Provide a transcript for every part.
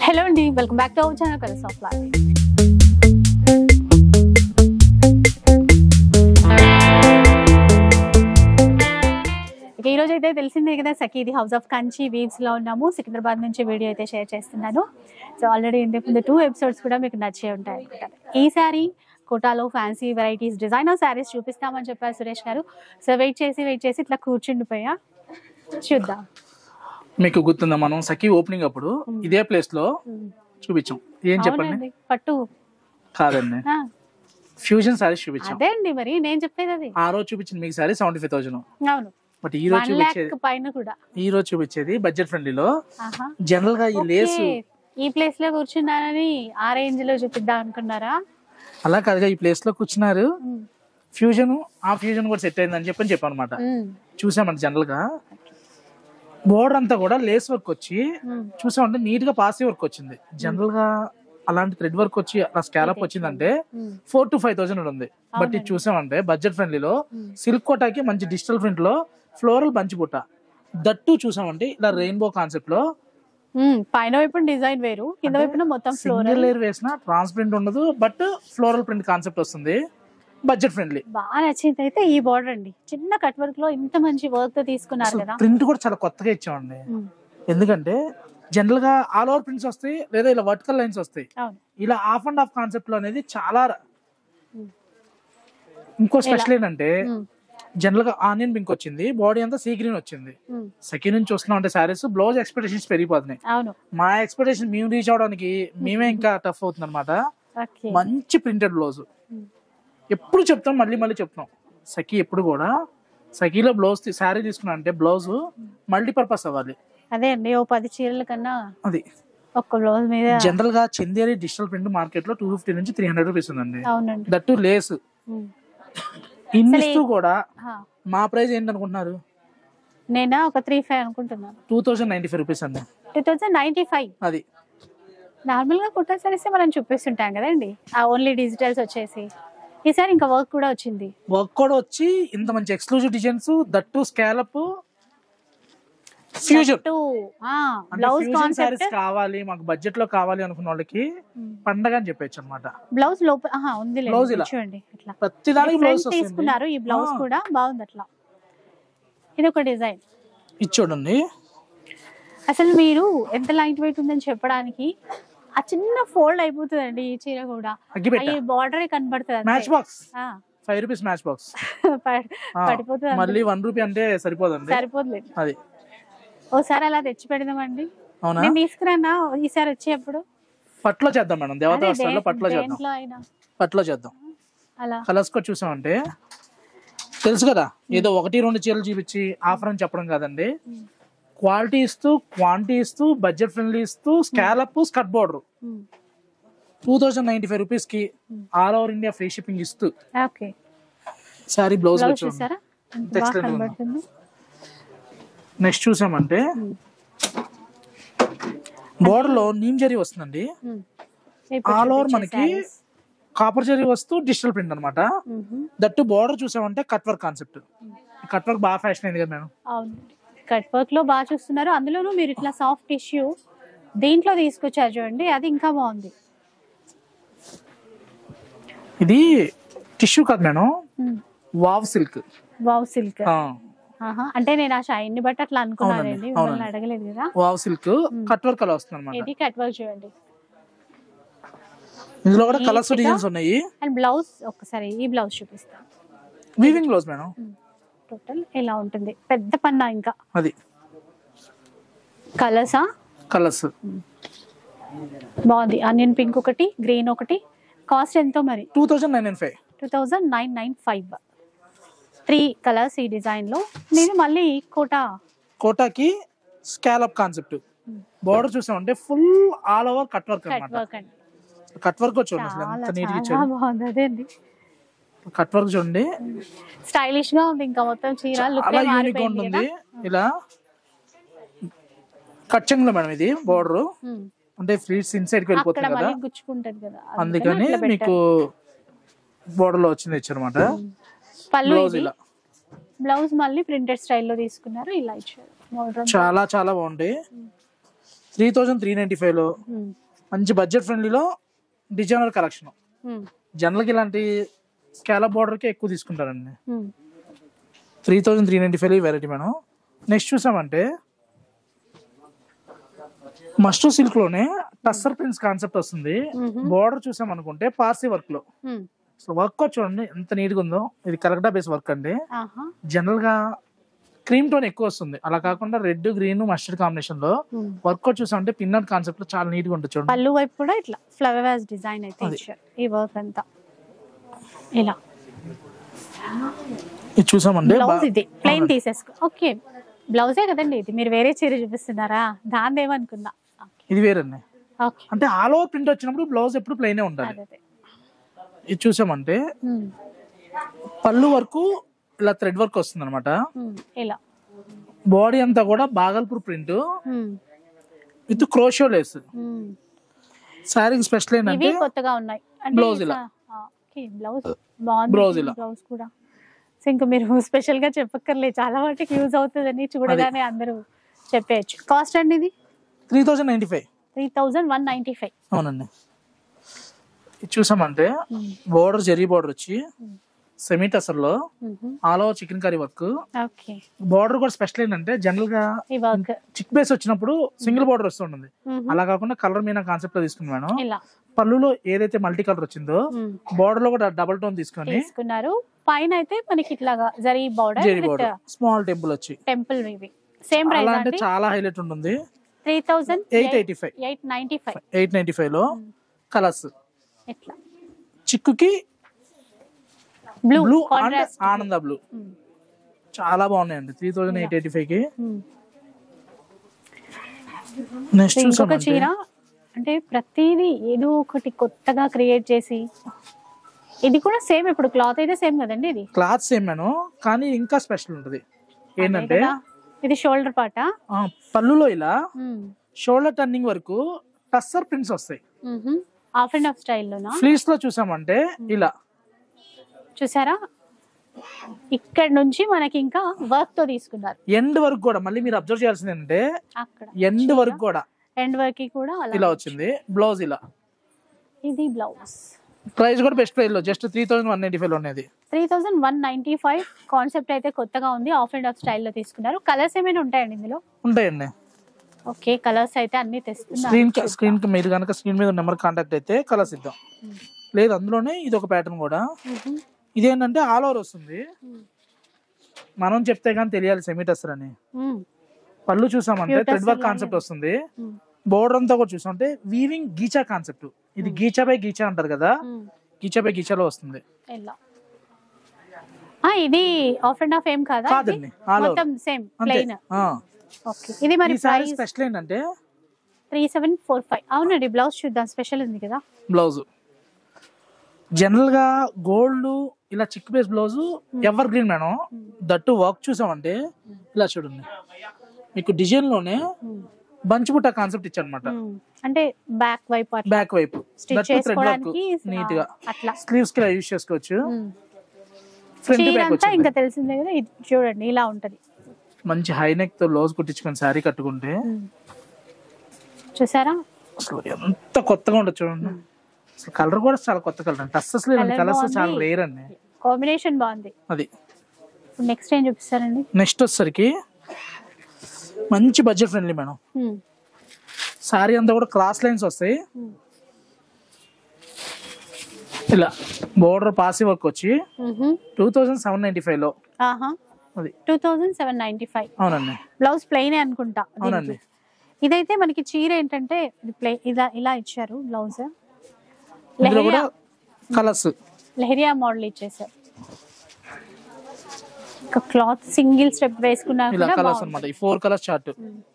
Hello అండి, welcome back to our channel colours of life. ఈ రోజు అయితే తెలిసిందే కదా, Sakhi house of Kanchi weaves లో ఉన్నాము. సికింద్రాబాద్ నుంచి వీడియో అయితే షేర్ చేస్తున్నాను. సో ఆల్రెడీ ఇంతకు ముందు 2 ఎపిసోడ్స్ కూడా మీకు నచ్చే ఉంటాయి అనుకుంటాను. ఈసారి కోటాలో ఫ్యాన్సీ వెరైటీస్ డిజైనర్ శారీస్ చూపిస్తామని చెప్పారు సురేష్ గారు. సో వెయిట్ చేసి ఇట్లా కూర్చుండిపోయా. చూద్దాం. మీకు గుర్తుందా, మనం సఖీ ఓపెనింగ్ అప్పుడు ఇదే ప్లేస్ లో చూపించాం. ఏం చెప్పండి? పట్టు కాదండి, ఫ్యూజన్ సారీస్ చూపించాం. అదే అండి, మరి నేను చెప్పేది అది. ఆ రోజు చూపించింది మీకు సారీ 75,000. అవును. బట్ ఈ రోజు చూపించేది పైన కూడా ఈ రోజు చూపించేది బడ్జెట్ ఫ్రెండ్లీలో. జనరల్ గా ఈ లేస్ ఈ ప్లేస్ లో కూర్చున్నారని ఆ రేంజ్ లో చూపిద్దాం అనుకున్నారా? అలా కాదుగా, ఈ ప్లేస్ లో కూర్చున్నారు. ఫ్యూజన్ ఆ ఫ్యూజన్ కూడా సెట్ అయిందని చెప్పాను అనమాట. చూసామంటే జనరల్ గా బోర్డర్ అంతా కూడా లేస్ వర్క్ వచ్చి చూసామంటే నీట్ గా పాసి వర్క్ వచ్చింది. జనరల్ గా అలాంటి థ్రెడ్ వర్క్ వచ్చి అలా స్కాలప్ వచ్చిందంటే 4,000 to 5,000 ఉంది. బట్ ఇది చూసామంటే బడ్జెట్ ఫ్రెండ్లీలో సిల్క్ కోటాకి మంచి డిజిటల్ ప్రింట్ లో ఫ్లోరల్ బంచి బుట్ట, దట్టు చూసామంటే ఇలా రెయిన్బో కాన్సెప్ట్ లో. పైన వైపు డిజైన్ వేరు, కింద వైపున మొత్తం ఫ్లోరల్ లేయర్ వేసిన ట్రాన్స్పరెంట్ ఉండదు, బట్ ఫ్లోరల్ ప్రింట్ కాన్సెప్ట్ వస్తుంది. Budget friendly. బాగా నచ్చింది అయితే ఈ బార్డర్ అండి. చిన్న కట్ వర్క్ లో ఇంత మంచి వర్క్ తో తీసుకున్నారు కదా. ప్రింట్ కూడా చాలా కొత్తగా ఇచ్చామండి. ఎందుకంటే జనరల్ గా ఆల్ ఓవర్ ప్రింట్స్ వస్తాయి, లేదా ఇలా వర్టికల్ లైన్స్ వస్తాయి. ఇలా హాఫ్ అండ్ హాఫ్ కాన్సెప్ట్ లో అనేది చాలా. ఇంకో స్పెషల్ ఏంటంటే జనరల్ గా ఆనియన్ పింక్ వచ్చింది, బాడీ అంతా సీ గ్రీన్ వచ్చింది. సెకండ్ నుంచి చూస్తున్నాం అంటే సారీస్ బ్లౌజ్ ఎక్స్పెక్టేషన్స్ పెరిగిపోతున్నాయి. మా ఎక్స్పెక్టేషన్ మేము రీచ్ అవడానికి మేమే ఇంకా టఫ్ అవుతుంది అనమాట. మంచి ప్రింటెడ్ బ్లౌజ్ ఎప్పుడు చెప్తాం, మళ్ళీ చెప్తాం. సఖీ ఎప్పుడు కూడా సఖీలో బ్లౌజ్ శారీ తీసుకున్నా అంటే బ్లౌజ్ మల్టీపర్పస్ అవ్వాలి. అదే అండి, ఓ 10 చీరల కన్నా అది ఒక్క బ్లౌజ్ మీద. జనరల్ గా చందేరి డిజిటల్ ప్రింట్ మార్కెట్ లో 250 నుంచి 300 రూపీస్ ఉందండి. దట్టు లేస్ ఇన్నిస్తూ కూడా మా ప్రైస్ ఏంటనుకుంటున్నారు? నేనా ఒక 3,500 అనుకుంటున్నాను. 2,095 రూపీస్ అండి. 2,095. అది నార్మల్ గా కుట్ట సారీస్ మనం చూపిస్తుంటాం కదండి, ఆ ఓన్లీ డిజిటల్స్ వచ్చేసి. ఈసారి ఇంకా వర్క్ కూడా వచ్చింది. వర్క్ కూడా వచ్చి ఇంత మంచి exclusive designs, that scallop fusion. Blouse concept కావాలి మాకు, బడ్జెట్ లో కావాలి అనుకున్న వాళ్ళకి పండగ అని చెప్పొచ్చు అనమాట. బ్లౌజ్ లోపల ఉంది, చూడండి ఇట్లా ప్రతిదానికి బ్లౌజ్ తీసుకున్నారు. ఈ బ్లౌజ్ కూడా బాగుంది అట్లా. ఇది ఒక డిజైన్. ఇది చూడండి. అసలు మీరు ఎంత లైట్ వెయిట్ ఉందని చెప్పడానికి ఆ చిన్న ఫోల్డ్ అయిపోతుందండి ఈ చీర కూడా. ఈ బార్డర్ కనబడుతుంది. Match box 5 rupees match box పడిపోతుంది. మళ్ళీ 1 రూపీ అంటే సరిపోదండి. సరిపోదులేదు. అది ఓసారి అలా తెచ్చి పెడదామండి. నేను తీసుకురానా ఈసారి వచ్చేప్పుడు? పట్లో చేద్దాం మేడం, దేవతా వస్త్రాల్లో పట్లో చేద్దాం. పట్లో చేద్దాం. అలా కలర్స్ కూడా చూసామంటే తెలుసు కదా, ఏదో 1-2 చీరలు చూపించి ఆఫర్ అని చెప్పడం కాదండి. క్వాలిటీ ఇస్తూ, క్వాంటిటీ ఇస్తూ, బడ్జెట్ ఫ్రెండ్లీ ఇస్తూ, స్కాలప్ స్కర్ట్ బోర్డర్ 2,095 రూపీస్ కి all over India free shipping ఇస్తూ సారీ బ్లౌజ్ వచ్చారా. నెక్స్ట్ చూసామంటే బోర్డర్ లో నీమ్ జరీ వస్తుందండి. ఆల్ ఓవర్ మనకి కాపర్ జరీ వస్తూ డిజిటల్ ప్రింట్ అనమాట. దట్టు బోర్డర్ చూసామంటే cut work concept. Cut work బాగా ఫ్యాషన్ అయింది కదా మేడం. కట్ వర్క్ లో బాగా చూస్తున్నారు. అందులోనూ మీరు ఇట్లా సాఫ్ట్ టిష్యూ దీంట్లో తీసుకొచ్చారు చూడండి, అది ఇంకా బాగుంది. ఇది టిష్యూ కాదు madam, wow silk. Wow silk అంటే నేను ఆ షైన్ ని బట్టి అట్లా అనుకున్నానండి, మిమ్మల్ని అడగలేదు కదా. వావ్ సిల్క్ కట్ వర్క్ అలా వస్తుంది అన్నమాట. ఇది కట్ వర్క్ చూడండి. ఇందులో కూడా కలర్స్ డిజైన్స్ ఉన్నాయి. అండ్ బ్లౌజ్ ఒక్కసారి ఈ బ్లౌజ్ చూపిస్తాను. Weaving blouse madam. టోటల్ ఇలా ఉంటుంది, పెద్ద పన్నా. ఇంకా అది కలర్స్ బాగుంది. ఆనియన్ పింక్ ఒకటి, గ్రీన్ ఒకటి. కాస్ట్ ఎంతో మరి? 2,995. 3 కలర్స్ ఈ డిజైన్ లో. నేను మళ్ళీ కోటాకి స్కాలప్ కాన్సెప్ట్. బోర్డర్ చూసామంటే full all over cut work అన్నమాట. కట్ వర్క్ చూడండి అసలు ఎంత నీట్ గా ఇచ్చారు. బాగుంది. అదేండి, కట్ వర్క్ చూడండి, స్టైలిష్ గా ఉంది. ఇంకా మొత్తం చీర లుక్ ఉంటుంది. ఇలా కట్ చెంగులో మేడం ఇది బోర్డర్. అంటే ఫ్లీట్స్ ఇన్సైడ్ కి వెళ్ళిపోతుంది కదా, అందుకని మీకు బోర్డర్ లో వచ్చింది ఇచ్చారన్నమాట. బ్లౌజ్ మళ్ళీ ప్రింటెడ్ స్టైల్లో తీసుకున్నారు, ఇలా ఇచ్చారు. చాలా చాలా బాగుంది. 3395 లో మంచి బడ్జెట్ ఫ్రెండ్లీలో డిజైనర్ కలెక్షన్. జనరల్గా ఇలాంటి స్కాలప్ బార్డర్ కి ఎక్కువ తీసుకుంటారండి. 3395 వెరైటీ మేడం. నెక్స్ట్ చూసామంటే మస్టో సిల్క్ లోనే టస్సర్ ప్రింట్స్ కాన్సెప్ట్ వస్తుంది. బార్డర్ చూసాం అనుకుంటే పార్సీ వర్క్ లో వర్క్ చూడండి ఎంత నీట్ గా ఉందో. ఇది కలకటా బేస్ వర్క్ అండి. జనరల్ గా క్రీమ్ టోన్ ఎక్కువ వస్తుంది, అలా కాకుండా రెడ్ గ్రీన్ మస్టర్డ్ కాంబినేషన్ లో వర్క్ చూసామంటే పిన్నట్ కాన్సెప్ట్ లో చాలా నీట్ గా ఉంటుంది చూడండి. పళ్ళు వైపు కూడా ఇట్లా ఫ్లవర్ వాజ్ డిజైన్ అయితే ఇచ్చారు. ఈ వర్క్ అంతా ఇలా ఇది చూసామండి. బ్లౌజ్ ఇది ప్లెయిన్ తీసేసుకో. ఓకే, బ్లౌజే కదండి ఇది, మీరు వేరే చీర చూపిస్తున్నారా? దాని ఏమనుకున్నా. ఇది వేరండి, అంటే ఆల్ ఓవర్ ప్రింట్ వచ్చినప్పుడు బ్లౌజ్ ఎప్పుడు ప్లెయిన్ ఉండాలి. ఇది చూసామంటే పళ్ళు వరకు ఇలా థ్రెడ్ వర్క్ వస్తుంది అనమాట. ఇలా బాడీ అంతా కూడా Bhagalpur print with crochet lace. Sari special ఏంటంటే కొత్తగా ఉన్నాయి. బ్లౌజ్ ఇలా, బ్లౌజ్ బాగుంది. బ్లౌజ్ కూడా ఇంకా మీరు స్పెషల్ గా చెప్పక్కర్లేదు, చాలా వాటికి యూజ్ అవుతుందని చూడగానే అందరూ చెప్పేయచ్చు. కాస్ట్ అండి ఇది 3095. 3195. అవునండి. ఇది చూసామంటే బోర్డర్ జెరీ బోర్డర్ వచ్చి సెమీ టసర్ లో all over chikankari work. Border కూడా స్పెషల్ ఏంటంటే జనరల్ గా చిక్ బేస్ వచ్చినప్పుడు సింగిల్ బోర్డర్ వస్తుంటుంది, అలా కాకుండా కలర్ మీనా కాన్సెప్ట్ లో తీసుకున్నాను. పళ్ళులో ఏదైతే మల్టీ కలర్ వచ్చిందో బోర్డర్ లో కూడా డబుల్ టోన్ తీసుకున్నారు. పైన అయితే మనకి ఇట్లాగా జరీ బోర్డర్ స్మాల్ టెంపుల్ వచ్చి టెంపుల్ ఇవి సేమ్ ప్రైస్ అంటే చాలా హైలైట్ ఉంటుంది. 3895. 895 లో కలర్స్ చిక్కుకి బ్లూ అండ్ ఆనంద బ్లూ చాలా బాగున్నాయండి. 3885 కి. నెక్స్ట్ ఇంకొక చీర అంటే ప్రతిదీ ఏదో ఒకటి కొత్తగా క్రియేట్ చేసి, ఇది కూడా సేమ్. ఇప్పుడు క్లాత్ అయితే సేమ్ కదండి, ఇది క్లాత్ సేమ్ మేను, కానీ ఇంకా స్పెషల్ ఉంటుంది ఏంటంటే ఇది షోల్డర్ పార్ట్. పళ్ళులో ఇలా షోల్డర్ టర్నింగ్ వరకు టస్సర్ ప్రింట్స్ వస్తాయి. హాఫ్ అండ్ హాఫ్ స్టైల్లోనా? ఫ్లీస్ లో చూసామంటే ఇలా చూసారా, ఇక్కడ నుంచి మనకి ఇంకా వర్క్ తో తీసుకున్నారు. ఎండ్ వరకు కూడా మళ్ళీ మీరు అబ్జర్వ్ చేయాల్సింది ఏంటంటే ఎండ్ వరకు కూడా ఇలా వచ్చింది. బ్లౌజ్ ఇలా, ఇది బ్లౌజ్. ప్రైస్ కూడా బెస్ట్ ప్రైస్ లో జస్ట్ 3195 లో ఉన్నది. 3195 కాన్సెప్ట్ అయితే కొత్తగా ఉంది. హాఫ్ అండ్ హాఫ్ స్టైల్ లో తీసుకున్నారు. కలర్స్ ఏమైనా ఉంటాయండి ఇందులో? ఉంటాయండి. ఓకే, కలర్స్ అయితే అన్ని తెస్తున్నారు. స్క్రీన్ కి మీరు కనుక స్క్రీన్ మీద నెంబర్ కాంటాక్ట్ అయితే కలర్స్ ఇద్దాం. లేదు అందులోనే ఇది ఒక ప్యాటర్న్ కూడా. ఇదేంటంటే ఆల్ ఓవర్ వస్తుంది, మనం చెప్తే కానీ తెలియాలి సెమీ టస్సర్ అని. పళ్ళు చూసామంటే థ్రెడ్ వర్క్ కాన్సెప్ట్ వస్తుంది. బోర్డర్ అంతా కూడా చూసామంటే వీవింగ్ గీచా కాన్సెప్ట్. ఇది గీచా బై గీచా అంటారు కదా, గీచా బై గీచాలో వస్తుంది. ఇది హాఫ్ అండ్ హాఫ్ ఏం కాదా? కాదండి, మొత్తం సేమ్ ప్లెయిన్. ఓకే, ఇది మరి ప్రైస్ స్పెషల్ ఏంటంటే 3745. అవునండి, బ్లౌజ్ చూద్దాం. స్పెషల్ ఉంది కదా బ్లౌజ్. జనరల్ గా గోల్డ్ ఇలా chiku base blouse evergreen madam. That work చూసామంటే ఇలా చూడండి, మీకు డిజైన్ లోనే బంచ్ బుట్ట కాన్సెప్ట్ ఇచ్చారనమాట. అంటే బ్యాక్ వైపు నీట్ గా స్లీవ్స్ కి యూజ్ చేసుకోవచ్చు. ఫ్రంట్ బ్యాక్ ఇంకా తెలిసిందే కదా. ఇది చూడండి ఇలా ఉంటది. మంచి హై నెక్ తో బ్లౌజ్ కుట్టించుకొని శారీ కట్టుకుంటే చూసారా అసలు ఎంత కొత్తగా ఉండదు చూడండి. అసలు కలర్ కూడా చాలా కొత్త కలర్. టస్సెస్ లేని కలర్స్ చాలా రేర్ అండి. కాంబినేషన్ బాగుంది. అది నెక్స్ట్ ఏం చూపిస్తారండి? నెక్స్ట్ వచ్చేసరికి మంచి బడ్జెట్ ఫ్రెండ్లీ మేడం. సారీ అంతా కూడా క్రాస్ లైన్స్ వస్తాయి. ఇలా బోర్డర్ పాసి వర్క్ వచ్చి 2795 లో. 2795. అవునండి. బ్లౌజ్ ప్లెయిన్ అనుకుంటా. అవునండి. ఇదైతే మనకి చీర ఏంటంటే ఇలా ఇచ్చారు బ్లౌజ్. కలర్స్ లెహరియా మోడల్ ఇచ్చేసారు. క్లాత్ సింగిల్ స్టెప్ వేసుకున్నా ఇలా కలర్స్ అన్నమాట. ఈ 4 కలర్స్ చార్ట్.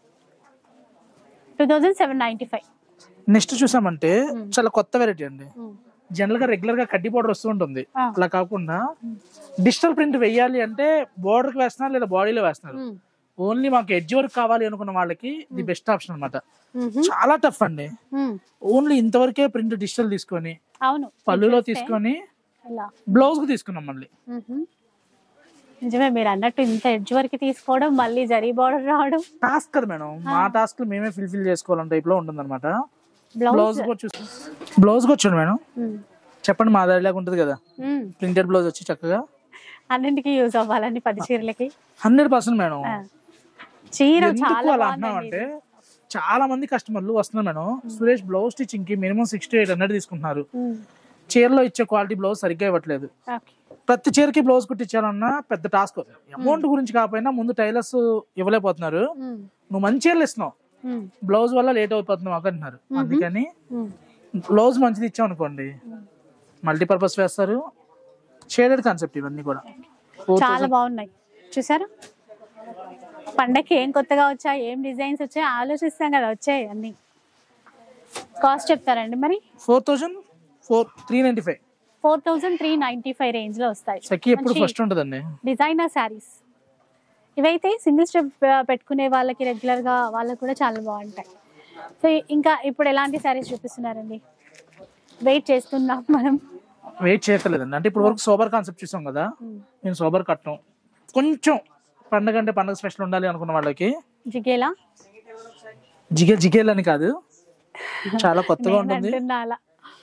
2795. నెక్స్ట్ చూసామంటే చాలా కొత్త వెరైటీ అండి. జనరల్ గా రెగ్యులర్ గా కడ్డీ బోర్డర్ వస్తూ ఉంటుంది, అలా కాకుండా డిజిటల్ ప్రింట్ వేయాలి అంటే బోర్డర్ కి వేస్తున్నారు లేదా బాడీలో వేస్తున్నారు. ఓన్లీ మాకు ఎడ్జ్ వర్క్ కావాలి అనుకున్న వాళ్ళకి ఇది బెస్ట్ ఆప్షన్ అన్నమాట. చాలా టఫ్ అండి. ఓన్లీ ఇంతవరకే ప్రింట్ డిజిటల్ తీసుకొని పళ్ళులో తీసుకొని బ్లౌజ్ కు తీసుకున్నాం. మళ్ళీ నిజమే, మీరు అన్నట్టు ఇంత ఎడ్జ్ వరకు తీసుకోవడం, మళ్ళీ జరీ బార్డర్ రావడం టాస్క్ కదా మేడం, మా టాస్క్ మేమే ఫుల్ఫిల్ చేసుకోవాలని టైప్ లో ఉంటుంది అనమాట. బ్లౌజ్ బ్లౌజ్ వచ్చాడు మేడం, చెప్పండి మా దారిలాగా ఉంటుంది కదా. ప్రింటెడ్ బ్లౌజ్ వచ్చి చక్కగా అన్నింటికి యూజ్ అవ్వాలని 10 చీరలకి 100% మేడం. చీర ఎందుకు చాలా అలా అంటున్నామంటే చాలా మంది కస్టమర్లు వస్తున్నారు మేడం, సురేష్ బ్లౌజ్ స్టిచ్చింగ్ కి మినిమం 600 to 800 తీసుకుంటున్నారు. చీరలో ఇచ్చే క్వాలిటీ బ్లౌజ్ సరిగ్గా ఇవ్వట్లేదు. ప్రతి చీరకి బ్లౌజ్ కుట్టించాలన్నా పెద్ద టాస్క్. అమౌంట్ గురించి కాకపోయినా ముందు టైలర్స్ ఇవ్వలేకపోతున్నారు. నువ్వు మంచి చీరలు ఇస్తున్నావు, బ్లౌజ్ వల్ల లేట్ అయిపోతున్నావు అంటున్నారు. అందుకని బ్లౌజ్ మంచిది ఇచ్చాం అనుకోండి, మల్టీపర్పస్ వేస్తారు. షేడెడ్ కాన్సెప్ట్ ఇవన్నీ కూడా చాలా బాగున్నాయి. చూసారా, పండగకి ఏం కొత్తగా వచ్చాయి, ఏం డిజైన్స్ వచ్చాయి ఆలోచిస్తాం కదా, వచ్చాయి అన్ని. కాస్ట్ చెప్తారండి మరి? 4,395. 4,395 రేంజ్ లో వస్తాయి. సఖి ఎప్పుడు ఫస్ట్ ఉంటదండి డిజైనర్ శారీస్ ఇవైతే. సింగిల్ స్టెప్ పెట్టుకునే వాళ్ళకి, రెగ్యులర్ గా వాళ్ళకి కూడా చాలా బాగుంటాయి. సో ఇంకా ఇప్పుడు ఎలాంటి శారీస్ చూపిస్తున్నారండి? వెయిట్ చేస్తున్నాం మనం. వెయిట్ చేయట్లేదండి, అంటే ఇప్పుడు వరకు సోబర్ కాన్సెప్ట్ చూసాం కదా, నేను సోబర్ కట్టను. కొంచెం పండగ అంటే పండగ స్పెషల్ ఉండాలి అనుకున్న వాళ్ళకి జిగేలా, జిగేల్ అని కాదు, చాలా కొత్తగా ఉంటుంది. అలా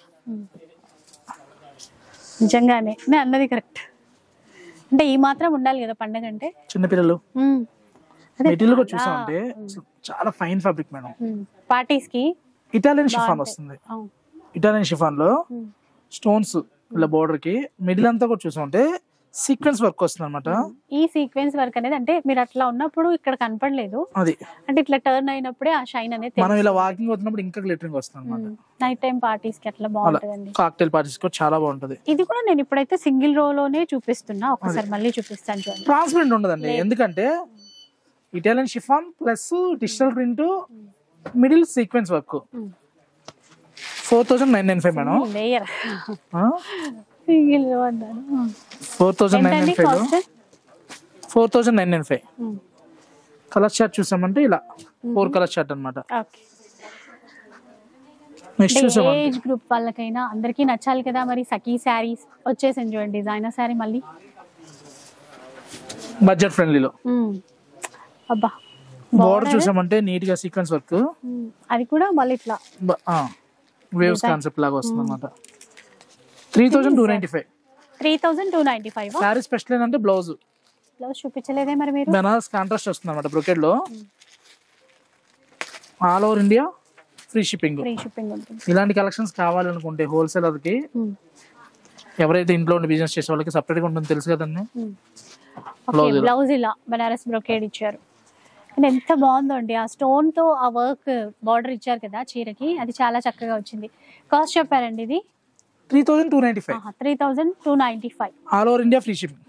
నిజంగానే నేను అన్నది కరెక్ట్. అంటే ఈ మాత్రం ఉండాలి కదా పండగ అంటే. చిన్నపిల్లలు మెటీరియల్ కూడా చూసామంటే చాలా ఫైన్ ఫ్యాబ్రిక్ మేడం. పార్టీస్ కి ఇటాలియన్ షిఫాన్ వస్తుంది. ఇటాలియన్ షిఫాన్ లో స్టోన్స్ ఇలా బోర్డర్ కి మిడిల్ అంతా కూడా చూసామంటే సీక్వెన్స్ వర్క్ వస్తుంది అనమాట. ఈ సీక్వెన్స్ వర్క్ అనేది అంటే మీరు అట్లా ఉన్నప్పుడు ఇక్కడ కనపడలేదు, అది అంటే ఇట్లా టర్న్ అయినప్పుడే ఆ షైన్ అనేది. మనం ఇలా వాకింగ్ అవుతున్నప్పుడు ఇంకా గ్లిటరింగ్ వస్తుంది అనమాట. నైట్ టైం పార్టీస్ కి అట్లా బాగుంటదండి. కాక్టైల్ పార్టీస్ కూడా చాలా బాగుంటది. ఇది కూడా నేను ఇప్పుడైతే సింగిల్ రో లోనే చూపిస్తున్నా, ఒకసారి మళ్ళీ చూపిస్తాను చూడండి. ట్రాన్స్పరెంట్ ఉండదండి, ఎందుకంటే Italian chiffon plus digital print middle sequence work. 4,995 madam. Layer single row అన్నాను. 4,995. 4,995. కలర్ చార్ట్ చూసామంటే ఇలా 4 కలర్ చార్ట్ అనమాట. నెక్స్ట్ చూసామంటే ఏజ్ గ్రూప్ వాళ్ళకైనా అందరికీ నచ్చాలి కదా మరి. సఖీ శారీస్ వచ్చేసింది చూడండి, డిజైనర్ శారీ మళ్ళీ బడ్జెట్ ఫ్రెండ్లీలో. అబ్బా, బోర్డర్ చూసామంటే నీట్ గా సీక్వెన్స్ వర్క్, అది కూడా మళ్ళీ ఇట్లా వేవ్స్ కాన్సెప్ట్ లాగా వస్తుంది అనమాట. 3,295. 3,295. శారీ స్పెషల్ ఏంటంటే బ్లౌజ్ చూపించలేదే మరి మీరు. బెనారస్ కాంట్రాస్ట్ వస్తుంది అనమాట బ్రొకెడ్ లో. All over India free shipping. ఇలాంటి కలెక్షన్స్ కావాలనుకుంటే హోల్సేలర్ కి, ఎవరైతే ఇంట్లో ఉండి బిజినెస్ చేసే వాళ్ళకి సపరేట్ గా ఉంటుంది తెలుసు కదండి. బ్లౌజ్ ఇలా బెనారస్ బ్రొకెడ్ ఇచ్చారు, ఎంత బాగుందో అండి. ఆ స్టోన్ తో ఆ వర్క్ బార్డర్ ఇచ్చారు కదా చీరకి, అది చాలా చక్కగా వచ్చింది. కాస్ట్ చెప్పారండి ఇది? 3,295. 3,295. All over India free shipping.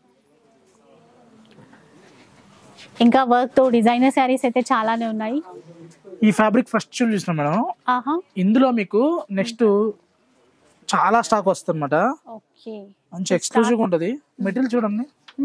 ఇంకా వర్క్ తో డిజైనర్ శారీస్ అయితే చాలానే ఉన్నాయి. ఈ ఫ్యాబ్రిక్ ఫస్ట్ చూసిన మేడం, ఇందులో మీకు నెక్స్ట్ చాలా స్టాక్ వస్తుంది అనమాట. మంచి ఎక్స్క్లూజివ్ ఉంటది. మెటీరియల్ చూడండి,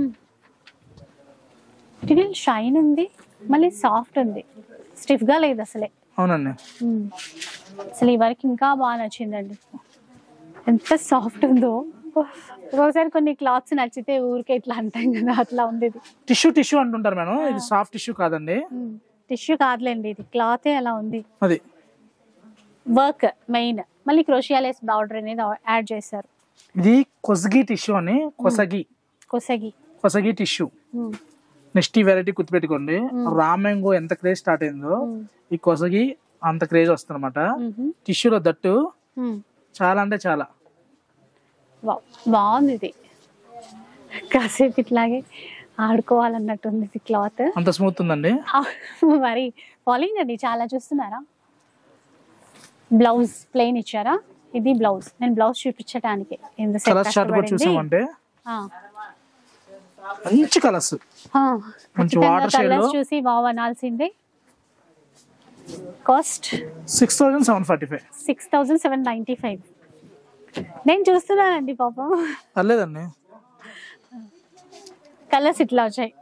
మెటీరియల్ షైన్ ఉంది, మళ్ళీ సాఫ్ట్ ఉంది, స్టిఫ్ గా లేదు అసలే. అవునండి, అసలు ఈ వర్క్ ఇంకా బాగా నచ్చిందండి, ఎంత సాఫ్ట్ ఉందో. ఒకసారి కొన్ని క్లాత్స్ నచ్చితే ఊరికే ఇట్లా అంటాం కదా, అట్లా ఉంది. టిష్యూ అంటుంటారు మేడం, ఇది సాఫ్ట్ టిష్యూ కాదండి. టిష్యూ కాదులేండి, ఇది క్లాత్ అలా ఉంది. అది వర్క్ మెయిన్, మళ్ళీ క్రోషియాలేస్ బార్డర్ అనేది యాడ్ చేశారు. ఇది కొసగి టిష్యూ అని, కొసగి టిష్యూ. నెక్స్ట్ ఈ వెరైటీ గుర్తుపెట్టుకోండి, రామ్యాంగో ఎంత క్రేజ్ స్టార్ట్ అయిందో ఈ కొసగి అంత క్రేజ్ వస్తుంది అనమాట. టిష్యూలో దట్టు చాలా అంటే చాలా బాగుంది. ఇది కాసేపు ఇట్లాగే ఆడుకోవాలన్నట్టుంది ఇది క్లాత్, అంత స్మూత్ ఉందండి. మరి పాలింగ్ అండి చాలా చూస్తున్నారా. బ్లౌజ్ ప్లెయిన్ ఇచ్చారా, ఇది బ్లౌజ్. నేను బ్లౌజ్ చూపించడానికి చూసామంటే మంచి కలర్స్, మంచి వాటర్ షేడ్ లో చూసి వావ్ అనాల్సిందే. కాస్ట్ 6,745. 6,795. నేను చూస్తున్నానండి పాపం. పర్లేదండి, కలర్స్ ఇట్లా వచ్చాయి.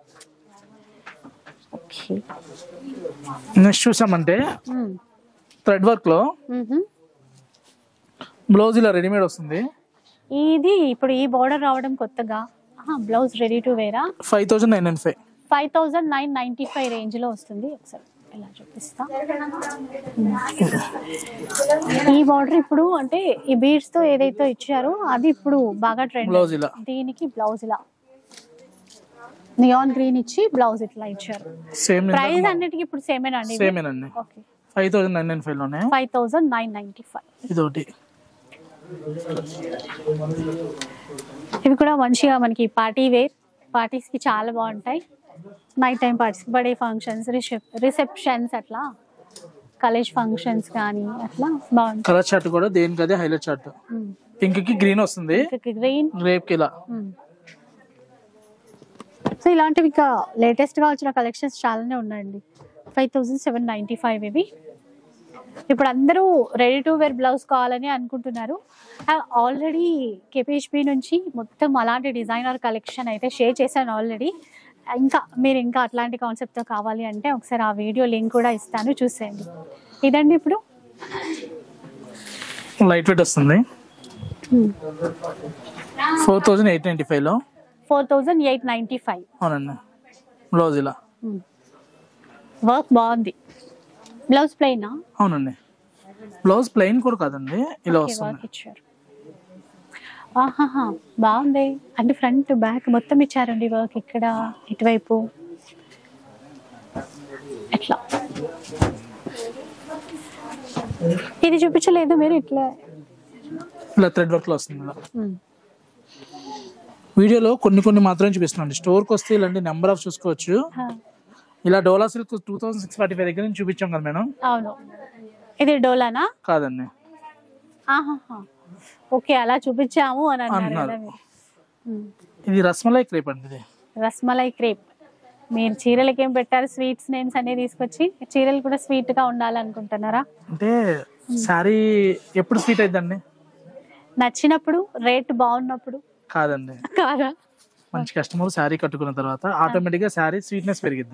నెక్స్ట్ చూసామంటే థ్రెడ్ వర్క్ లో బ్లౌజ్ ఇలా రెడీమేడ్ వస్తుంది. ఇది ఇప్పుడు ఈ బోర్డర్ రావడం కొత్తగా, బ్లౌజ్ రెడీ టు వేరా 5995. 5995 రేంజ్ లో వస్తుంది. ఒకసారి ఇలా చూపిస్తా. ఈ బార్డర్ ఇప్పుడు అంటే ఈ బీడ్స్ తో ఏదైతే ఇచ్చారో అది ఇప్పుడు బాగా ట్రెండ్. బ్లౌజ్ ఇలా, దీనికి బ్లౌజ్ ఇలా నియాన్ గ్రీన్ ఇచ్చి బ్లౌజ్ ఇట్లా ఇచ్చారు. సేమ్ ప్రైస్ అన్నిటికీ ఇప్పుడు సేమేనండి? సేమేనండి. ఓకే 5995 లోనే 5995. ఇదొకటి. ఇవి కూడా మంచిగా మనకి పార్టీ వేర్, పార్టీస్ కి చాలా బాగుంటాయి. Night time parties, birthday functions, receptions, అట్లా కాలేజ్ ఫంక్షన్స్ కానీ అట్లా బాగుంటాయి. కలర్ చార్ట్ కూడా దేనికి అదే హైలైట్ చార్ట్. పింక్ కి గ్రీన్ వస్తుంది, గ్రీన్ గ్రేప్ కి ఇలా. సో ఇలాంటివి ఇంకా లేటెస్ట్ గా వచ్చిన కలెక్షన్స్ చాలానే ఉన్నాయండి. 5795 ఇవి. ఇప్పుడు అందరూ రెడీ టు వేర్ బ్లౌజ్ కావాలని అనుకుంటున్నారు. ఆల్రెడీ కేపీహెచ్పి నుంచి మొత్తం అలాంటి డిజైనర్ కలెక్షన్ అయితే షేర్ చేశాను ఆల్రెడీ. ఇంకా అట్లాంటి కాన్సెప్ట్తో కావాలి అంటే ఒకసారి ఆ వీడియో లింక్ కూడా ఇస్తాను, చూసేయండి. ఇదండి ఇప్పుడు లైట్ వెయిట్ వస్తుంది 4895 లో. 4895. అవునండి. బ్లౌజ్ ఇలా, వర్క్ బాగుంది. Blouse plain? అవునండి. బ్లౌజ్ ప్లెయిన్ కూడా కాదండి, ఇలా వస్తుంది. వర్క్ ఇచ్చారు. ఆహాహా, బాగుంది. అంటే ఫ్రంట్ బ్యాక్ మొత్తం ఇచ్చారండి వర్క్. ఇక్కడ ఇటువైపు ఎట్లా, ఇది చూపించలేదు మీరు? ఇట్లా ఇలా థ్రెడ్ వర్క్ లో వస్తుంది. వీడియోలో కొన్ని మాత్రం చూపిస్తున్నాండి. స్టోర్కి వస్తే ఇలాంటి నెంబర్ ఆఫ్ చూసుకోవచ్చు. ఇలా డోలా సిల్క్ 2645 దగ్గర నుంచి చూపించాం కదా మేడం. అవును. ఇది డోలానా? కాదండి. ఆహాహా, ఓకే, అలా చూపించాము అని అన్నారు. ఇది రస్మలై క్రేప్ అండి. ఇది రస్మలై క్రేప్. మీరు చీరలకి ఏం పెట్టారు? స్వీట్స్ నేమ్స్ అన్ని తీసుకొచ్చి చీరలు కూడా స్వీట్ గా ఉండాలనుకుంటున్నారా? అంటే సారీ ఎప్పుడు స్వీట్ అయిద్దండి? నచ్చినప్పుడు, రేట్ బాగున్నప్పుడు. కాదండి. కాదా? మంచి కస్టమర్ శారీ కట్టుకున్న తర్వాత ఆటోమేటిక్ గా శారీ స్వీట్నెస్ పెరిగిద్ది.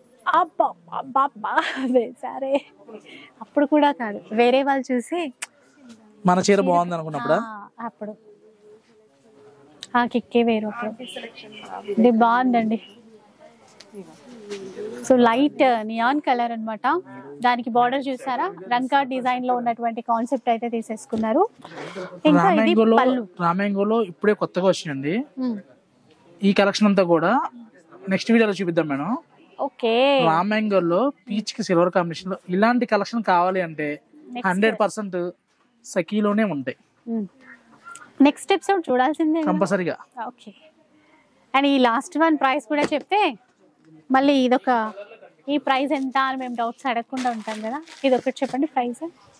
సరే, అప్పుడు కూడా కాదు, వేరే వాళ్ళు చూసి మన చీర బాగుంది అనుకున్నప్పుడు అప్పుడు ఆ కిక్కే వేరు. ఇది బాగుందండి. సో లైట్ నియాన్ కలర్ అన్నమాట. దానికి బార్డర్ చూసారా? రంకా డిజైన్ లో ఉన్నటువంటి కాన్సెప్ట్ అయితే తీసేసుకున్నారు. ఇంకా ఇది పళ్ళు. రామ్యాంగోలో ఇప్పుడే కొత్తగా వచ్చిందండి ఈ కలెక్షన్ అంతా కూడా. నెక్స్ట్ వీడియోలో చూపిద్దాం మేడం. ఓకే. రామ్యాంగోలో పీచ్ కి సిల్వర్ కాంబినేషన్ లో ఇలాంటి కలెక్షన్ కావాలి అంటే 100% సఖీలోనే ఉంటాయి. నెక్స్ట్ ఎపిసోడ్ చూడాల్సిందే కంపల్సరీగా. ఓకే. అండ్ ఈ లాస్ట్ వన్ ప్రైస్ కూడా చెప్తే మళ్ళీ ఇదొక, ఈ ప్రైస్ ఎంత అని మేము డౌట్స్ అడగకుండా ఉంటాం కదా. ఇది ఒకటి చెప్పండి ప్రైస్.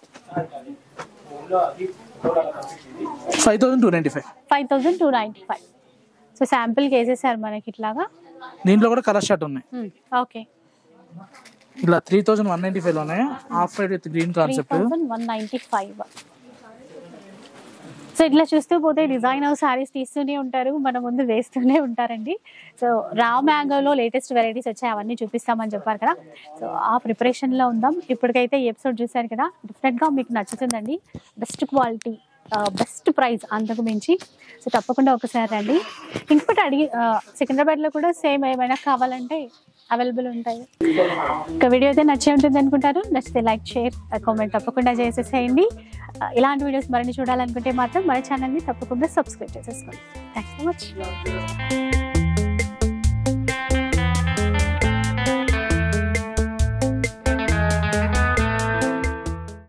5295. 5295. సో శాంపుల్ కేసేసారు మనకి ఇట్లాగా. దీంట్లో కూడా కలర్ షార్ట్ ఉన్నాయి. ఓకే. ఇలా 3195 లోనే half white with green concept. 3195. So ఇట్లా చూస్తూ పోతే డిజైనర్ సారీస్ తీస్తూనే ఉంటారు, మన ముందు వేస్తూనే ఉంటారండి. సో రా మ్యాంగోలో లేటెస్ట్ వెరైటీస్ వచ్చాయి, అవన్నీ చూపిస్తామని చెప్పారు కదా. సో ఆ ప్రిపరేషన్లో ఉందాం. ఇప్పటికైతే ఈ ఎపిసోడ్ చూసారు కదా, డెఫినెట్గా మీకు నచ్చుతుందండి. బెస్ట్ క్వాలిటీ, బెస్ట్ ప్రైస్ అంతకు మించి. సో తప్పకుండా ఒకసారి రండి. ఇంకొకటి సికింద్రాబాద్లో కూడా సేమ్ ఏమైనా కావాలంటే అవైలబుల్ ఉంటాయి. ఒక వీడియో అయితే నచ్చే ఉంటుంది అనుకుంటారు. నచ్చితే లైక్, షేర్, కామెంట్ తప్పకుండా చేసేసేయండి. ఇలాంటి వీడియోస్ మరిన్ని చూడాలనుకుంటే మాత్రం మన ఛానల్ని తప్పకుండా సబ్స్క్రైబ్ చేసేసుకోండి. Thanks so much.